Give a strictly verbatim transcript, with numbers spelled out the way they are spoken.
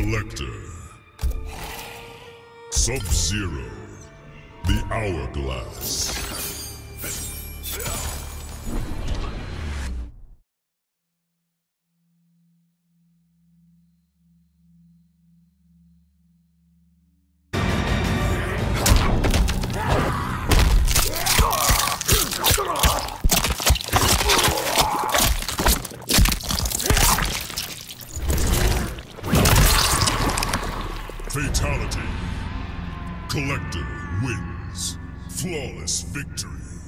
Collector. Sub-Zero. The Hourglass. Fatality. Collector wins. Flawless victory.